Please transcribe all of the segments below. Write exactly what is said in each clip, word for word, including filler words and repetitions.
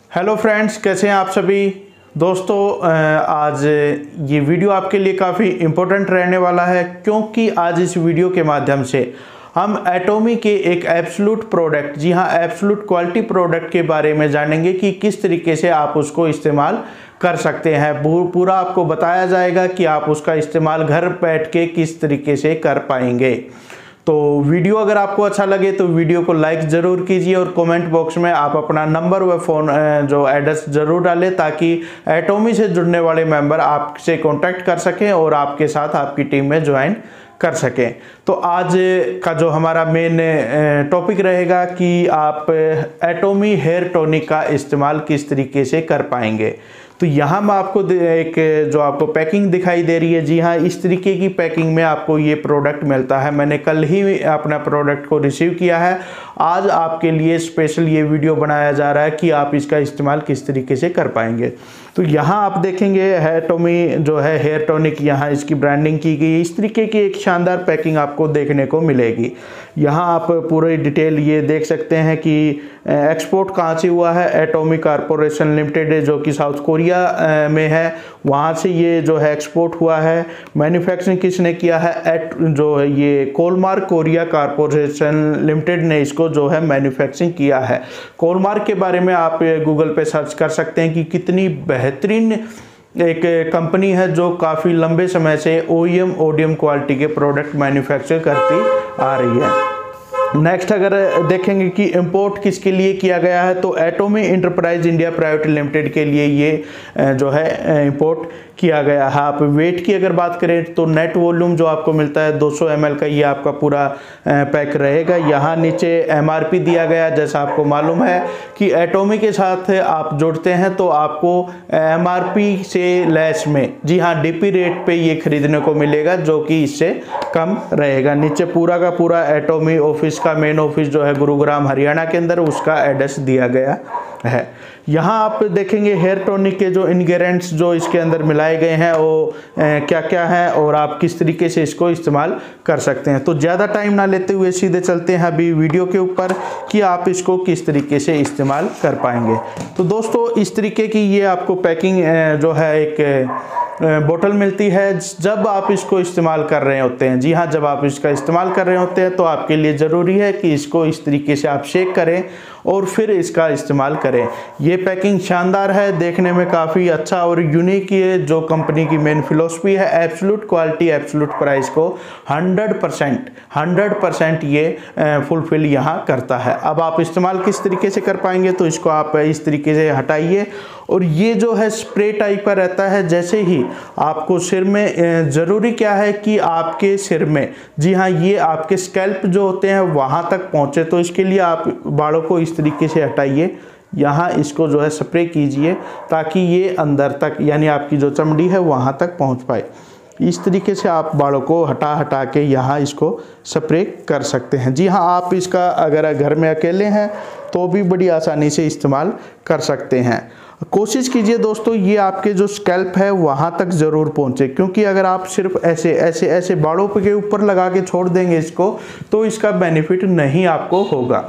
Hello friends, कैसे हैं आप सभी दोस्तों। आज ये वीडियो आपके लिए काफ़ी इम्पोर्टेंट रहने वाला है, क्योंकि आज इस वीडियो के माध्यम से हम एटोमी के एक एब्सोल्यूट प्रोडक्ट, जी हाँ एब्सोल्यूट क्वालिटी प्रोडक्ट के बारे में जानेंगे कि किस तरीके से आप उसको इस्तेमाल कर सकते हैं। पूरा आपको बताया जाएगा कि आप उसका इस्तेमाल घर बैठ के किस तरीके से कर पाएंगे। तो वीडियो अगर आपको अच्छा लगे तो वीडियो को लाइक ज़रूर कीजिए और कमेंट बॉक्स में आप अपना नंबर व फ़ोन जो एड्रेस ज़रूर डालें, ताकि एटोमी से जुड़ने वाले मेंबर आपसे कांटेक्ट कर सकें और आपके साथ आपकी टीम में ज्वाइन कर सकें। तो आज का जो हमारा मेन टॉपिक रहेगा कि आप एटोमी हेयर टॉनिक का इस्तेमाल किस तरीके से कर पाएंगे। तो यहाँ मैं आपको एक जो आपको पैकिंग दिखाई दे रही है, जी हाँ इस तरीके की पैकिंग में आपको ये प्रोडक्ट मिलता है। मैंने कल ही अपना प्रोडक्ट को रिसीव किया है। आज आपके लिए स्पेशल ये वीडियो बनाया जा रहा है कि आप इसका इस्तेमाल किस तरीके से कर पाएंगे। तो यहाँ आप देखेंगे एटोमी जो है हेयर टॉनिक, यहाँ इसकी ब्रांडिंग की गई, इस तरीके की एक शानदार पैकिंग आपको देखने को मिलेगी। यहाँ आप पूरी डिटेल ये देख सकते हैं कि एक्सपोर्ट कहाँ से हुआ है। एटोमी कॉरपोरेशन लिमिटेड जो कि साउथ कोरिया में है, वहाँ से ये जो है एक्सपोर्ट हुआ है। मैन्युफैक्चरिंग किसने किया है? एट जो है ये कोलमार्क कोरिया कॉरपोरेशन लिमिटेड ने इसको जो है मैन्युफैक्चरिंग किया है। कोलमार्क के बारे में आप गूगल पे सर्च कर सकते हैं कि कितनी बेहतरीन एक कंपनी है जो काफ़ी लंबे समय से ओईएम ओडीएम क्वालिटी के प्रोडक्ट मैन्युफैक्चर करती आ रही है। नेक्स्ट अगर देखेंगे कि इंपोर्ट किसके लिए किया गया है, तो Atomy enterprise India private limited के लिए ये जो है इंपोर्ट किया गया है। आप वेट की अगर बात करें तो नेट वॉल्यूम जो आपको मिलता है दो सौ एम एल का, ये आपका पूरा पैक रहेगा। यहाँ नीचे एमआरपी दिया गया, जैसा आपको मालूम है कि एटोमी के साथ आप जुड़ते हैं तो आपको एमआरपी से लेस में, जी हाँ डीपी रेट पे ये खरीदने को मिलेगा, जो कि इससे कम रहेगा। नीचे पूरा का पूरा एटोमी ऑफिस का मेन ऑफिस जो है गुरुग्राम हरियाणा के अंदर, उसका एड्रेस दिया गया है। यहाँ आप देखेंगे हेयर टॉनिक के जो इंग्रेडिएंट्स जो इसके अंदर मिलाए गए हैं वो क्या क्या है और आप किस तरीके से इसको इस्तेमाल कर सकते हैं। तो ज़्यादा टाइम ना लेते हुए सीधे चलते हैं अभी वीडियो के ऊपर कि आप इसको किस तरीके से इस्तेमाल कर पाएंगे। तो दोस्तों इस तरीके की ये आपको पैकिंग जो है एक बोतल मिलती है जब आप इसको इस्तेमाल कर रहे होते हैं। जी हाँ, जब आप इसका इस्तेमाल कर रहे होते हैं तो आपके लिए ज़रूरी है कि इसको इस तरीके से आप शेक करें और फिर इसका इस्तेमाल करें। ये पैकिंग शानदार है, देखने में काफ़ी अच्छा और यूनिक है। जो कंपनी की मेन फिलॉसफी है एब्सोल्यूट क्वालिटी एब्सोल्यूट प्राइस को हंड्रेड परसेंट हंड्रेड परसेंट ये फुलफिल यहाँ करता है। अब आप इस्तेमाल किस तरीके से कर पाएंगे, तो इसको आप इस तरीके से हटाइए और ये जो है स्प्रे टाइप का रहता है। जैसे ही आपको सिर में, ज़रूरी क्या है कि आपके सिर में, जी हाँ ये आपके स्कैल्प जो होते हैं वहाँ तक पहुँचे, तो इसके लिए आप बालों को इस तरीके से हटाइए। यहाँ इसको जो है स्प्रे कीजिए ताकि ये अंदर तक, यानी आपकी जो चमड़ी है वहाँ तक पहुँच पाए। इस तरीके से आप बालों को हटा हटा के यहाँ इसको स्प्रे कर सकते हैं। जी हाँ, आप इसका अगर घर में अकेले हैं तो भी बड़ी आसानी से इस्तेमाल कर सकते हैं। कोशिश कीजिए दोस्तों ये आपके जो स्कैल्प है वहाँ तक ज़रूर पहुँचे, क्योंकि अगर आप सिर्फ ऐसे ऐसे ऐसे बालों के ऊपर लगा के छोड़ देंगे इसको, तो इसका बेनिफिट नहीं आपको होगा।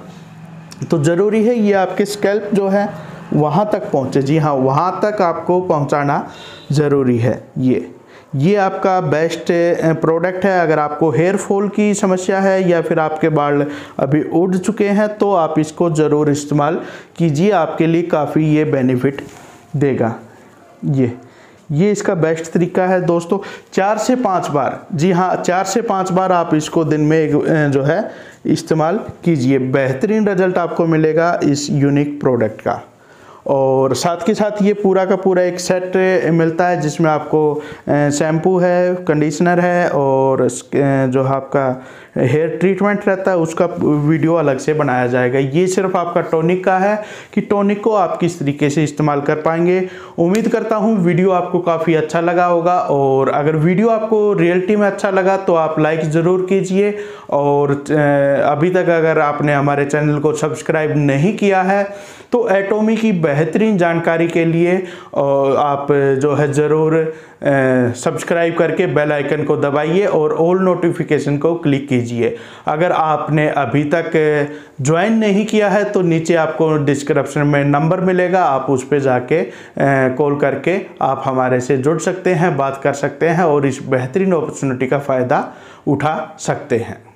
तो ज़रूरी है ये आपके स्कैल्प जो है वहाँ तक पहुँचे। जी हाँ, वहाँ तक आपको पहुँचाना ज़रूरी है। ये ये आपका बेस्ट प्रोडक्ट है। अगर आपको हेयर फॉल की समस्या है या फिर आपके बाल अभी उड़ चुके हैं तो आप इसको ज़रूर इस्तेमाल कीजिए, आपके लिए काफ़ी ये बेनिफिट देगा। ये ये इसका बेस्ट तरीका है दोस्तों। चार से पाँच बार, जी हाँ चार से पाँच बार आप इसको दिन में एक जो है इस्तेमाल कीजिए, बेहतरीन रिजल्ट आपको मिलेगा इस यूनिक प्रोडक्ट का। और साथ के साथ ये पूरा का पूरा एक सेट मिलता है जिसमें आपको शैम्पू है, कंडीशनर है और जो आपका हेयर ट्रीटमेंट रहता है उसका वीडियो अलग से बनाया जाएगा। ये सिर्फ आपका टॉनिक का है कि टॉनिक को आप किस तरीके से इस्तेमाल कर पाएंगे। उम्मीद करता हूँ वीडियो आपको काफ़ी अच्छा लगा होगा, और अगर वीडियो आपको रियलिटी में अच्छा लगा तो आप लाइक ज़रूर कीजिए। और अभी तक अगर आपने हमारे चैनल को सब्सक्राइब नहीं किया है तो एटोमी की बेहतरीन जानकारी के लिए आप जो है ज़रूर सब्सक्राइब करके बेल आइकन को दबाइए और ऑल नोटिफिकेशन को क्लिक कीजिए। अगर आपने अभी तक ज्वाइन नहीं किया है तो नीचे आपको डिस्क्रिप्शन में नंबर मिलेगा, आप उस पर जाके कॉल करके आप हमारे से जुड़ सकते हैं, बात कर सकते हैं और इस बेहतरीन अपॉर्चुनिटी का फ़ायदा उठा सकते हैं।